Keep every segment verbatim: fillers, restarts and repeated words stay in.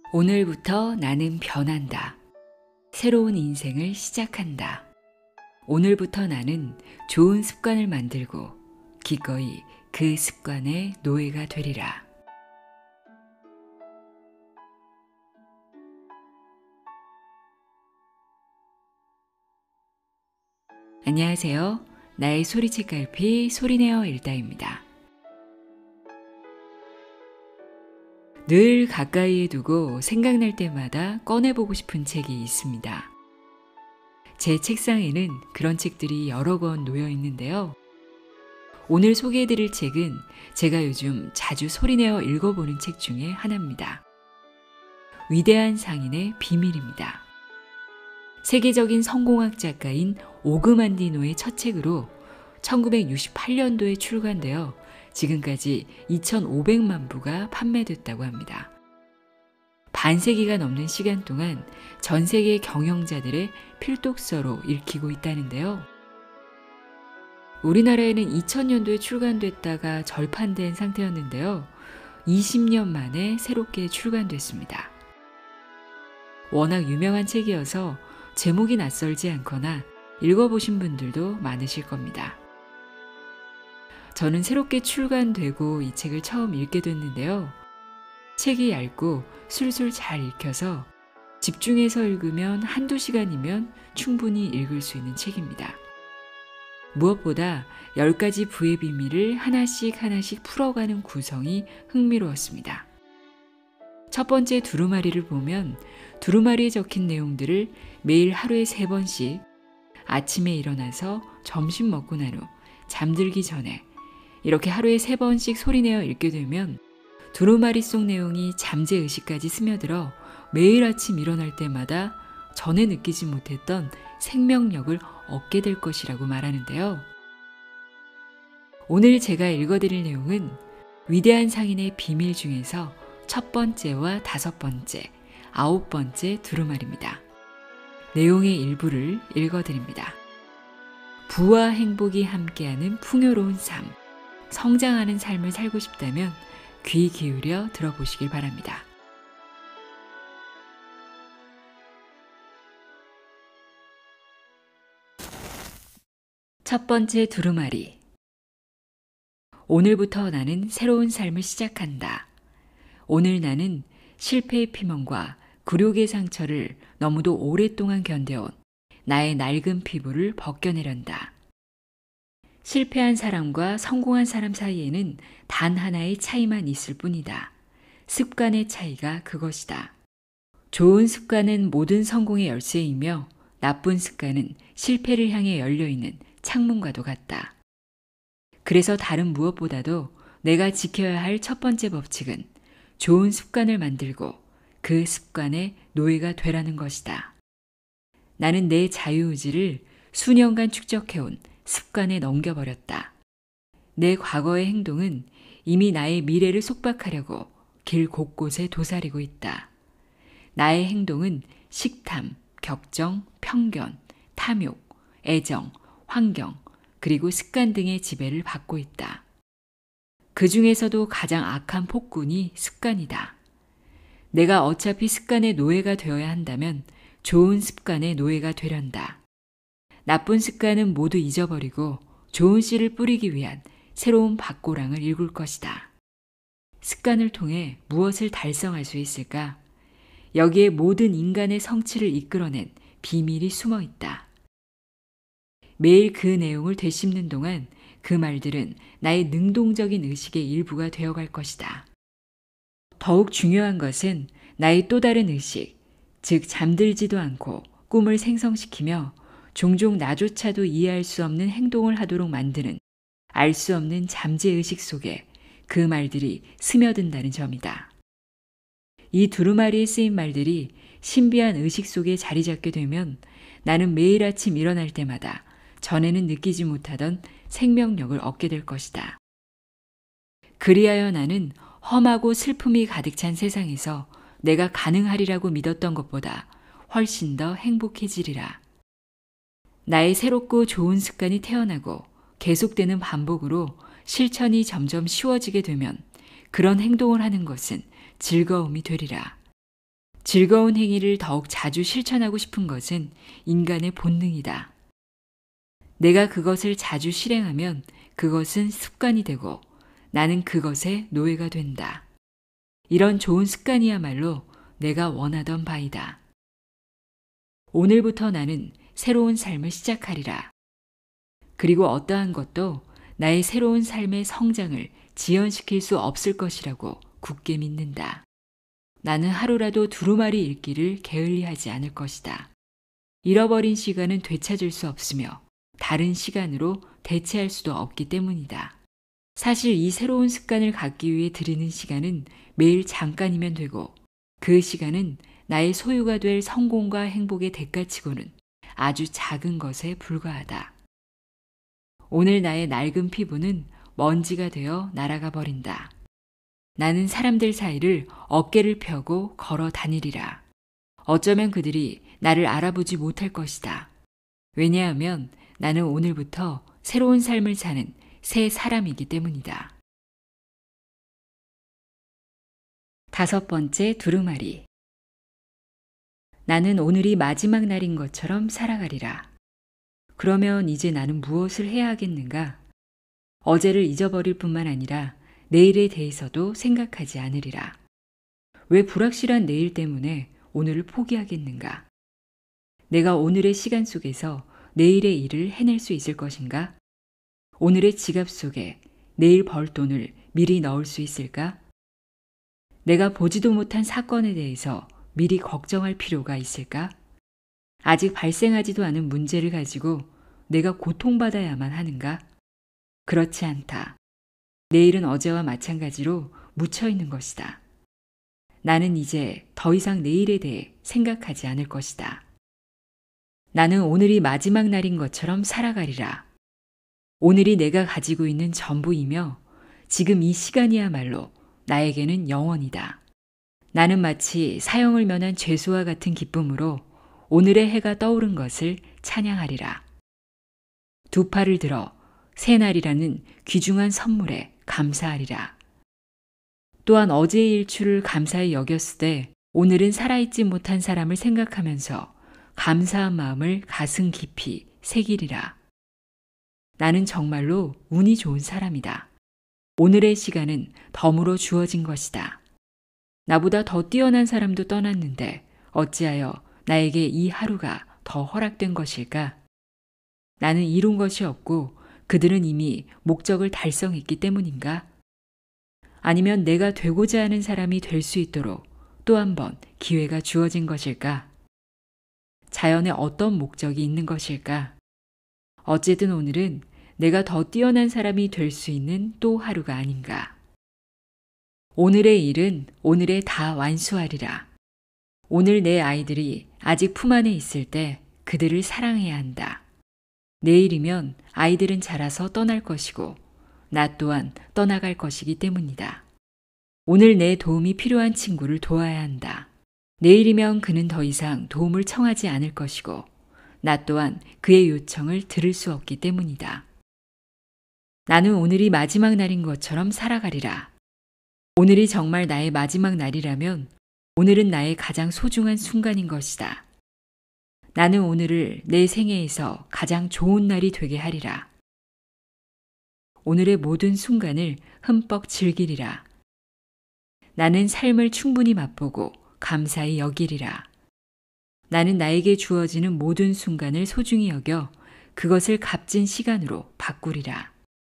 오늘부터 나는 변한다. 새로운 인생을 시작한다. 오늘부터 나는 좋은 습관을 만들고 기꺼이 그 습관의 노예가 되리라. 안녕하세요. 나의 소리책 갈피 소리내어 읽다입니다. 늘 가까이에 두고 생각날 때마다 꺼내보고 싶은 책이 있습니다. 제 책상에는 그런 책들이 여러 권 놓여 있는데요. 오늘 소개해드릴 책은 제가 요즘 자주 소리내어 읽어보는 책 중에 하나입니다. 위대한 상인의 비밀입니다. 세계적인 성공학 작가인 오그만디노의 첫 책으로 천구백육십팔 년도에 출간되어 지금까지 이천오백만 부가 판매됐다고 합니다. 반세기가 넘는 시간 동안 전 세계 경영자들의 필독서로 읽히고 있다는데요. 우리나라에는 이천 년도에 출간됐다가 절판된 상태였는데요. 이십 년 만에 새롭게 출간됐습니다. 워낙 유명한 책이어서 제목이 낯설지 않거나 읽어보신 분들도 많으실 겁니다. 저는 새롭게 출간되고 이 책을 처음 읽게 됐는데요. 책이 얇고 술술 잘 읽혀서 집중해서 읽으면 한두 시간이면 충분히 읽을 수 있는 책입니다. 무엇보다 열 가지 부의 비밀을 하나씩 하나씩 풀어가는 구성이 흥미로웠습니다. 첫 번째 두루마리를 보면 두루마리에 적힌 내용들을 매일 하루에 세 번씩 아침에 일어나서 점심 먹고 난 후 잠들기 전에 이렇게 하루에 세 번씩 소리내어 읽게 되면 두루마리 속 내용이 잠재의식까지 스며들어 매일 아침 일어날 때마다 전에 느끼지 못했던 생명력을 얻게 될 것이라고 말하는데요. 오늘 제가 읽어드릴 내용은 위대한 상인의 비밀 중에서 첫 번째와 다섯 번째, 아홉 번째 두루마리입니다. 내용의 일부를 읽어드립니다. 부와 행복이 함께하는 풍요로운 삶, 성장하는 삶을 살고 싶다면 귀 기울여 들어보시길 바랍니다. 첫 번째 두루마리. 오늘부터 나는 새로운 삶을 시작한다. 오늘 나는 실패의 피멍과 굴욕의 상처를 너무도 오랫동안 견뎌온 나의 낡은 피부를 벗겨내련다. 실패한 사람과 성공한 사람 사이에는 단 하나의 차이만 있을 뿐이다. 습관의 차이가 그것이다. 좋은 습관은 모든 성공의 열쇠이며 나쁜 습관은 실패를 향해 열려있는 창문과도 같다. 그래서 다른 무엇보다도 내가 지켜야 할 첫 번째 법칙은 좋은 습관을 만들고 그 습관의 노예가 되라는 것이다. 나는 내 자유의지를 수년간 축적해온 습관에 넘겨버렸다. 내 과거의 행동은 이미 나의 미래를 속박하려고 길 곳곳에 도사리고 있다. 나의 행동은 식탐, 격정, 편견, 탐욕, 애정, 환경, 그리고 습관 등의 지배를 받고 있다. 그 중에서도 가장 악한 폭군이 습관이다. 내가 어차피 습관의 노예가 되어야 한다면 좋은 습관의 노예가 되련다. 나쁜 습관은 모두 잊어버리고 좋은 씨를 뿌리기 위한 새로운 밭고랑을 일굴 것이다. 습관을 통해 무엇을 달성할 수 있을까? 여기에 모든 인간의 성취를 이끌어낸 비밀이 숨어 있다. 매일 그 내용을 되씹는 동안 그 말들은 나의 능동적인 의식의 일부가 되어갈 것이다. 더욱 중요한 것은 나의 또 다른 의식, 즉 잠들지도 않고 꿈을 생성시키며 종종 나조차도 이해할 수 없는 행동을 하도록 만드는 알 수 없는 잠재의식 속에 그 말들이 스며든다는 점이다. 이 두루마리에 쓰인 말들이 신비한 의식 속에 자리 잡게 되면 나는 매일 아침 일어날 때마다 전에는 느끼지 못하던 생명력을 얻게 될 것이다. 그리하여 나는 험하고 슬픔이 가득 찬 세상에서 내가 가능하리라고 믿었던 것보다 훨씬 더 행복해지리라. 나의 새롭고 좋은 습관이 태어나고 계속되는 반복으로 실천이 점점 쉬워지게 되면 그런 행동을 하는 것은 즐거움이 되리라. 즐거운 행위를 더욱 자주 실천하고 싶은 것은 인간의 본능이다. 내가 그것을 자주 실행하면 그것은 습관이 되고 나는 그것의 노예가 된다. 이런 좋은 습관이야말로 내가 원하던 바이다. 오늘부터 나는 새로운 삶을 시작하리라. 그리고 어떠한 것도 나의 새로운 삶의 성장을 지연시킬 수 없을 것이라고 굳게 믿는다. 나는 하루라도 두루마리 읽기를 게을리하지 않을 것이다. 잃어버린 시간은 되찾을 수 없으며 다른 시간으로 대체할 수도 없기 때문이다. 사실 이 새로운 습관을 갖기 위해 들이는 시간은 매일 잠깐이면 되고 그 시간은 나의 소유가 될 성공과 행복의 대가치고는 아주 작은 것에 불과하다. 오늘 나의 낡은 피부는 먼지가 되어 날아가 버린다. 나는 사람들 사이를 어깨를 펴고 걸어 다니리라. 어쩌면 그들이 나를 알아보지 못할 것이다. 왜냐하면 나는 오늘부터 새로운 삶을 사는 새 사람이기 때문이다. 다섯 번째 두루마리. 나는 오늘이 마지막 날인 것처럼 살아가리라. 그러면 이제 나는 무엇을 해야 하겠는가? 어제를 잊어버릴 뿐만 아니라 내일에 대해서도 생각하지 않으리라. 왜 불확실한 내일 때문에 오늘을 포기하겠는가? 내가 오늘의 시간 속에서 내일의 일을 해낼 수 있을 것인가? 오늘의 지갑 속에 내일 벌 돈을 미리 넣을 수 있을까? 내가 보지도 못한 사건에 대해서 미리 걱정할 필요가 있을까? 아직 발생하지도 않은 문제를 가지고 내가 고통받아야만 하는가? 그렇지 않다. 내일은 어제와 마찬가지로 묻혀 있는 것이다. 나는 이제 더 이상 내일에 대해 생각하지 않을 것이다. 나는 오늘이 마지막 날인 것처럼 살아가리라. 오늘이 내가 가지고 있는 전부이며 지금 이 시간이야말로 나에게는 영원이다. 나는 마치 사형을 면한 죄수와 같은 기쁨으로 오늘의 해가 떠오른 것을 찬양하리라. 두 팔을 들어 새날이라는 귀중한 선물에 감사하리라. 또한 어제의 일출을 감사히 여겼으되 오늘은 살아있지 못한 사람을 생각하면서 감사한 마음을 가슴 깊이 새기리라. 나는 정말로 운이 좋은 사람이다. 오늘의 시간은 덤으로 주어진 것이다. 나보다 더 뛰어난 사람도 떠났는데 어찌하여 나에게 이 하루가 더 허락된 것일까? 나는 이룬 것이 없고 그들은 이미 목적을 달성했기 때문인가? 아니면 내가 되고자 하는 사람이 될 수 있도록 또 한 번 기회가 주어진 것일까? 자연에 어떤 목적이 있는 것일까? 어쨌든 오늘은 내가 더 뛰어난 사람이 될 수 있는 또 하루가 아닌가? 오늘의 일은 오늘에 다 완수하리라. 오늘 내 아이들이 아직 품 안에 있을 때 그들을 사랑해야 한다. 내일이면 아이들은 자라서 떠날 것이고 나 또한 떠나갈 것이기 때문이다. 오늘 내 도움이 필요한 친구를 도와야 한다. 내일이면 그는 더 이상 도움을 청하지 않을 것이고 나 또한 그의 요청을 들을 수 없기 때문이다. 나는 오늘이 마지막 날인 것처럼 살아가리라. 오늘이 정말 나의 마지막 날이라면 오늘은 나의 가장 소중한 순간인 것이다. 나는 오늘을 내 생애에서 가장 좋은 날이 되게 하리라. 오늘의 모든 순간을 흠뻑 즐기리라. 나는 삶을 충분히 맛보고 감사히 여기리라. 나는 나에게 주어지는 모든 순간을 소중히 여겨 그것을 값진 시간으로 바꾸리라.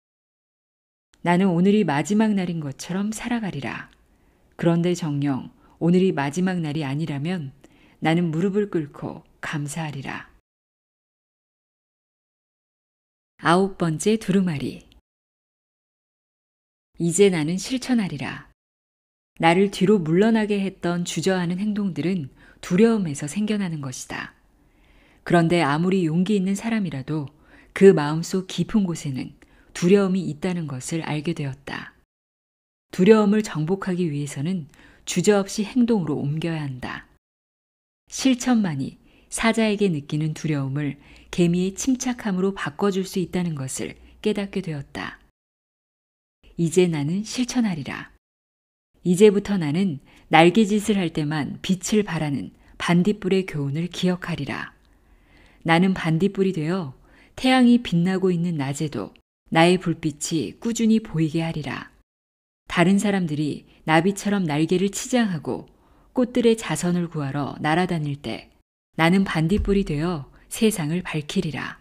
나는 오늘이 마지막 날인 것처럼 살아가리라. 그런데 정녕 오늘이 마지막 날이 아니라면 나는 무릎을 꿇고 감사하리라. 아홉 번째 두루마리. 이제 나는 실천하리라. 나를 뒤로 물러나게 했던 주저하는 행동들은 두려움에서 생겨나는 것이다. 그런데 아무리 용기 있는 사람이라도 그 마음속 깊은 곳에는 두려움이 있다는 것을 알게 되었다. 두려움을 정복하기 위해서는 주저없이 행동으로 옮겨야 한다. 실천만이 사자에게 느끼는 두려움을 개미의 침착함으로 바꿔줄 수 있다는 것을 깨닫게 되었다. 이제 나는 실천하리라. 이제부터 나는 날개짓을 할 때만 빛을 발하는 반딧불의 교훈을 기억하리라. 나는 반딧불이 되어 태양이 빛나고 있는 낮에도 나의 불빛이 꾸준히 보이게 하리라. 다른 사람들이 나비처럼 날개를 치장하고 꽃들의 자선을 구하러 날아다닐 때 나는 반딧불이 되어 세상을 밝히리라.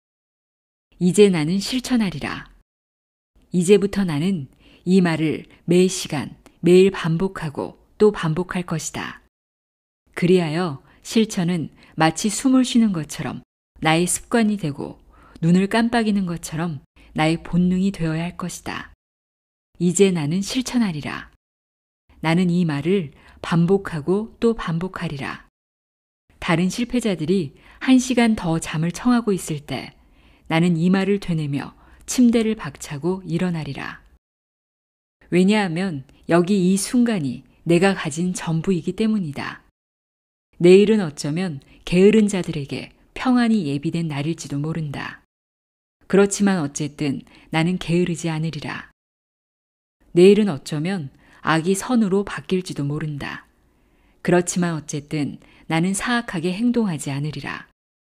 이제 나는 실천하리라. 이제부터 나는 이 말을 매 시간, 매일 반복하고 또 반복할 것이다. 그리하여 실천은 마치 숨을 쉬는 것처럼 나의 습관이 되고 눈을 깜빡이는 것처럼 나의 본능이 되어야 할 것이다. 이제 나는 실천하리라. 나는 이 말을 반복하고 또 반복하리라. 다른 실패자들이 한 시간 더 잠을 청하고 있을 때 나는 이 말을 되뇌며 침대를 박차고 일어나리라. 왜냐하면 여기 이 순간이 내가 가진 전부이기 때문이다. 내일은 어쩌면 게으른 자들에게 평안이 예비된 날일지도 모른다. 그렇지만 어쨌든 나는 게으르지 않으리라. 내일은 어쩌면 악이 선으로 바뀔지도 모른다. 그렇지만 어쨌든 나는 사악하게 행동하지 않으리라.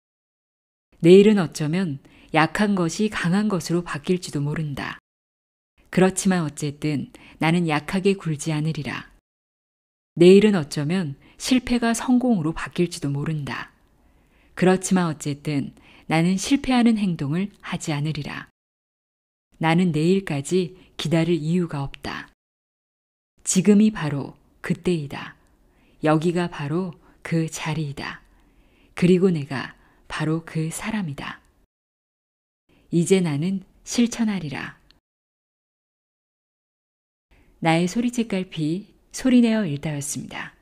내일은 어쩌면 약한 것이 강한 것으로 바뀔지도 모른다. 그렇지만 어쨌든 나는 약하게 굴지 않으리라. 내일은 어쩌면 실패가 성공으로 바뀔지도 모른다. 그렇지만 어쨌든 나는 실패하는 행동을 하지 않으리라. 나는 내일까지 기다릴 이유가 없다. 지금이 바로 그때이다. 여기가 바로 그 자리이다. 그리고 내가 바로 그 사람이다. 이제 나는 실천하리라. 나의 소리책 갈피 소리내어 읽다였습니다.